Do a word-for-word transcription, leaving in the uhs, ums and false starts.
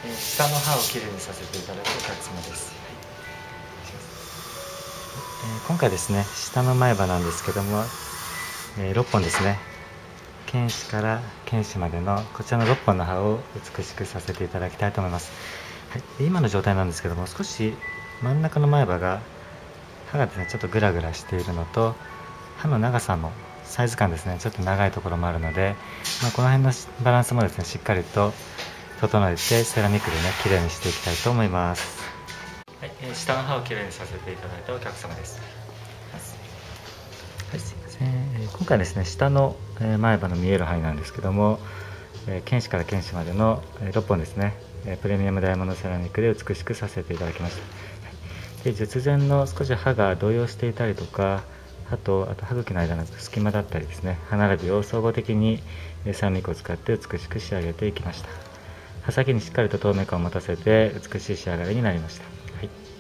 えー、下の歯をきれいにさせていただくお客様です。えー、今回ですね、下の前歯なんですけども、えー、ろっぽんですね。犬歯から犬歯までのこちらのろっぽんの歯を美しくさせていただきたいと思います。はい、今の状態なんですけども、少し真ん中の前歯が歯がですねちょっとグラグラしているのと、歯の長さもサイズ感ですねちょっと長いところもあるので、まあ、この辺のバランスもですねしっかりと整えてセラミックでねきれいにしていきたいと思います。はい、えー、下の歯をきれいにさせていただいたお客様です。はい、すいません。えー、今回ですね下の前歯の見える範囲なんですけども、えー、犬歯から犬歯までのろっぽんですね、えー、プレミアムダイヤモンドセラミックで美しくさせていただきました。で術前の少し歯が動揺していたりとか、歯とあと歯茎の間の隙間だったりですね、歯並びを総合的にセラミックを使って美しく仕上げていきました。刃先にしっかりと透明感を持たせて美しい仕上がりになりました。はい。